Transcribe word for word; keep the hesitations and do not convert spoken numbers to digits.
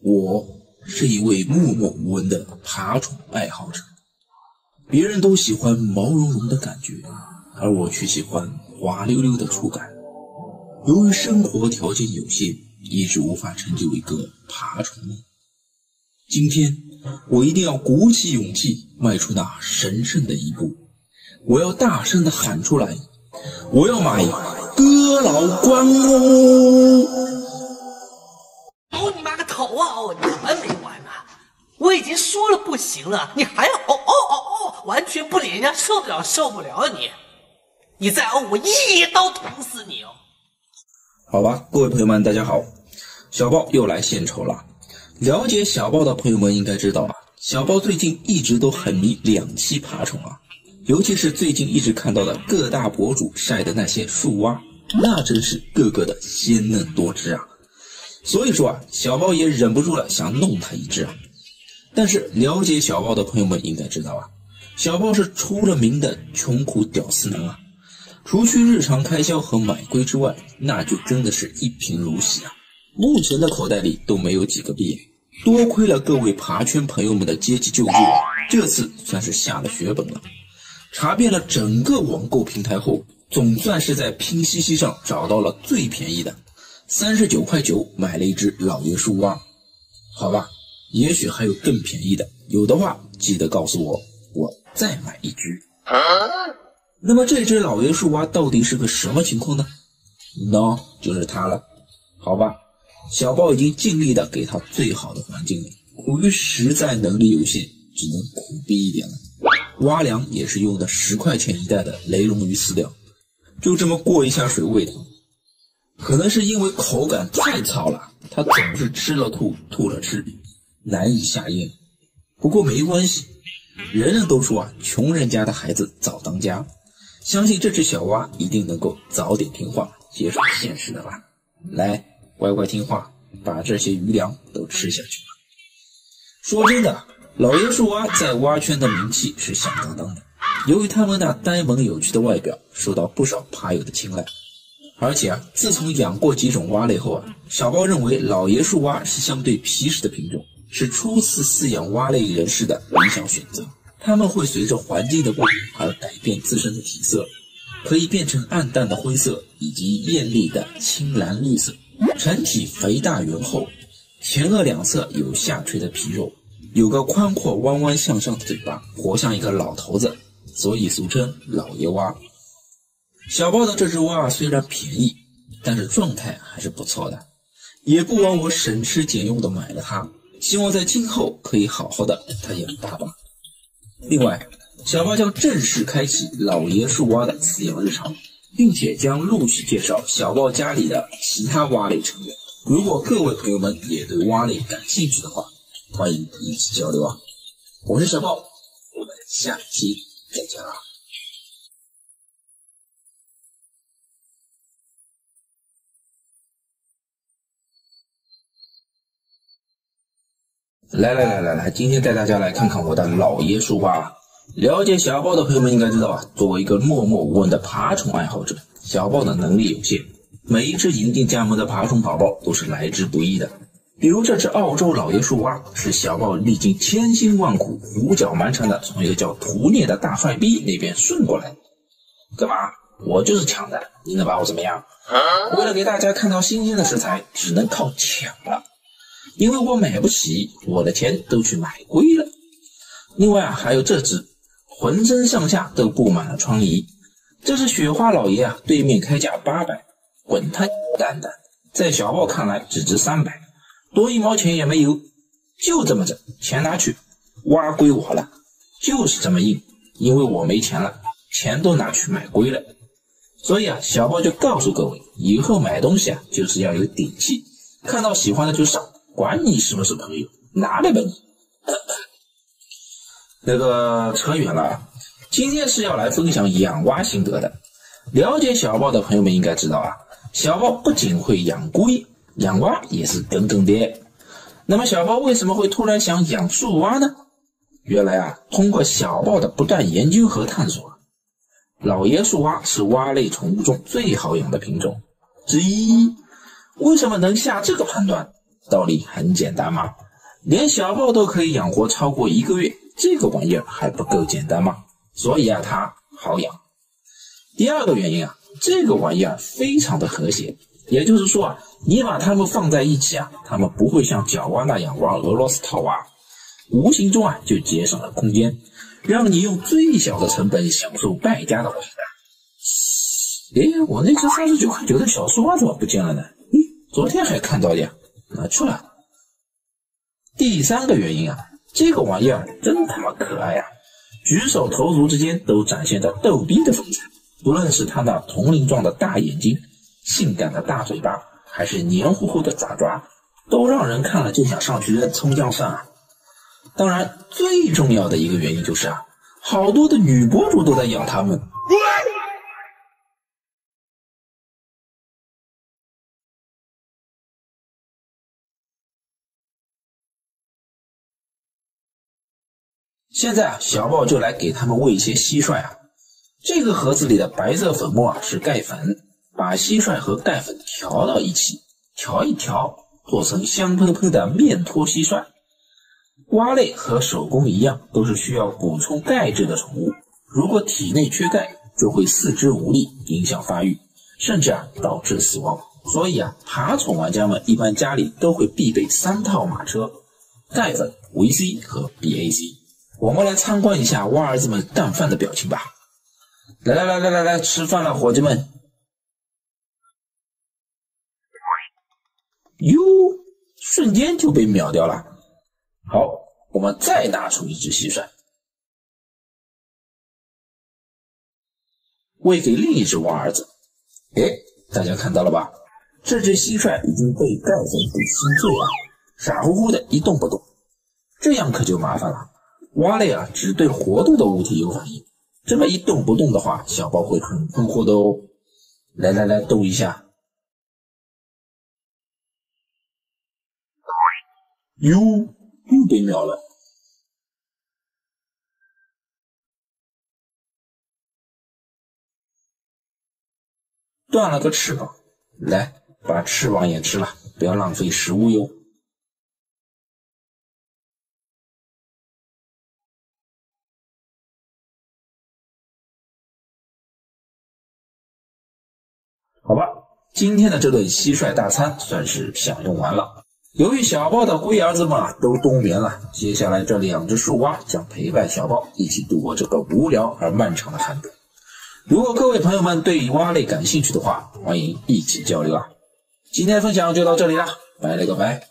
我是一位默默无闻的爬虫爱好者。别人都喜欢毛茸茸的感觉，而我却喜欢滑溜溜的触感。由于生活条件有限，一直无法成就一个爬虫梦。今天我一定要鼓起勇气迈出那神圣的一步，我要大声地喊出来，我要买哥老关哦！ 哦你妈个头啊！哦，你完没完啊？我已经说了不行了，你还要哦哦哦哦，完全不理人家，受不了受不了你！你再哦，我一刀捅死你哦！ 好吧，各位朋友们，大家好，小豹又来献丑了。了解小豹的朋友们应该知道啊，小豹最近一直都很迷两栖爬虫啊，尤其是最近一直看到的各大博主晒的那些树蛙，那真是个个的鲜嫩多汁啊。所以说啊，小豹也忍不住了，想弄他一只啊。但是了解小豹的朋友们应该知道啊，小豹是出了名的穷苦屌丝男啊，除去日常开销和买龟之外，那就真的是一贫如洗啊。目前的口袋里都没有几个币，多亏了各位爬圈朋友们的接济救助，这次算是下了血本了。查遍了整个网购平台后，总算是在拼夕夕上找到了最便宜的三十九块九买了一只老爷树蛙。好吧，也许还有更便宜的，有的话记得告诉我，我再买一只。那么这只老爷树蛙到底是个什么情况呢？那就是它了。好吧，小豹已经尽力的给它最好的环境了，苦于实在能力有限，只能苦逼一点了。蛙粮也是用的十块钱一袋的雷龙鱼饲料，就这么过一下水喂它。可能是因为口感太糙了，它总是吃了吐，吐了吃，难以下咽。不过没关系，人人都说啊，穷人家的孩子早当家，相信这只小蛙一定能够早点听话，接受现实的吧。来，乖乖听话，把这些余粮都吃下去吧。说真的，老爷树蛙在蛙圈的名气是响当当的，由于他们那呆萌有趣的外表，受到不少爬友的青睐。而且啊，自从养过几种蛙类后啊，小豹认为老爷树蛙是相对皮实的品种，是初次饲养蛙类人士的理想选择。它们会随着环境的不同而改变自身的体色，可以变成暗淡的灰色以及艳丽的青蓝绿色，成体肥大圆厚，前额两侧有下垂的皮肉，有个宽阔弯弯向上的嘴巴，活像一个老头子，所以俗称老爷蛙。小豹的这只蛙虽然便宜，但是状态还是不错的，也不枉我省吃俭用的买了它，希望在今后可以好好的把它养大吧。另外，小豹将正式开启老爷树蛙的饲养日常，并且将陆续介绍小豹家里的其他蛙类成员。如果各位朋友们也对蛙类感兴趣的话，欢迎一起交流啊！我是小豹，我们下期再见啦。来来来来来，今天带大家来看看我的老爷树蛙。了解小豹的朋友们应该知道啊，作为一个默默无闻的爬虫爱好者，小豹的能力有限，每一只引进家门的爬虫宝宝都是来之不易的。比如这只澳洲老爷树蛙，是小豹历经千辛万苦，五脚蛮缠的从一个叫图涅的大帅逼那边顺过来。干嘛？我就是抢的，你能把我怎么样？为了给大家看到新鲜的食材，只能靠抢了。因为我买不起，我的钱都去买龟了。另外啊，还有这只浑身上下都布满了疮痍，这是雪花老爷啊，对面开价八百，滚他蛋蛋！在小豹看来只值三百，多一毛钱也没有，就这么着，钱拿去，蛙归我了，就是这么硬，因为我没钱了，钱都拿去买龟了。所以啊，小豹就告诉各位，以后买东西啊，就是要有底气，看到喜欢的就上。管你是不是朋友，拿来吧你。那个扯远了啊，今天是要来分享养蛙心得的。了解小豹的朋友们应该知道啊，小豹不仅会养龟，养蛙也是耿耿的。那么小豹为什么会突然想养树蛙呢？原来啊，通过小豹的不断研究和探索，老爷树蛙是蛙类宠物中最好养的品种之一。为什么能下这个判断？ 道理很简单嘛，连小豹都可以养活超过一个月，这个玩意儿还不够简单吗？所以啊，它好养。第二个原因啊，这个玩意儿非常的和谐，也就是说啊，你把它们放在一起啊，它们不会像角蛙那样玩俄罗斯套娃，无形中啊就节省了空间，让你用最小的成本享受败家的玩法。诶，我那只三十九块九的小树蛙怎么不见了呢？咦，昨天还看到的呀，哪去了？第三个原因啊，这个玩意儿真他妈可爱啊，举手投足之间都展现着逗逼的风采，不论是它那铜铃状的大眼睛、性感的大嘴巴，还是黏糊糊的爪爪，都让人看了就想上去扔葱姜蒜啊。当然最重要的一个原因就是啊，好多的女博主都在养它们。现在啊，小豹就来给他们喂一些蟋蟀啊。这个盒子里的白色粉末啊是钙粉，把蟋蟀和钙粉调到一起，调一调，做成香喷喷的面拖蟋蟀。蛙类和守宫一样，都是需要补充钙质的宠物。如果体内缺钙，就会四肢无力，影响发育，甚至啊导致死亡。所以啊，爬宠玩家们一般家里都会必备三套马车：钙粉、维 C 和 B A C。我们来参观一下蛙儿子们干饭的表情吧。来来来来来来，吃饭了，伙计们！哟，瞬间就被秒掉了。好，我们再拿出一只蟋蟀，喂给另一只蛙儿子。诶，大家看到了吧？这只蟋蟀已经被钙粉给吸醉了，傻乎乎的一动不动。这样可就麻烦了。蛙类啊，只对活动的物体有反应，这么一动不动的话，小豹会很困惑的哦。来来来，动一下。哟，又被秒了。断了个翅膀，来，把翅膀也吃了，不要浪费食物哟。好吧，今天的这顿蟋蟀大餐算是享用完了。由于小豹的龟儿子们啊都冬眠了，接下来这两只树蛙将陪伴小豹一起度过这个无聊而漫长的寒冬。如果各位朋友们对蛙类感兴趣的话，欢迎一起交流啊！今天的分享就到这里啦，拜了个拜。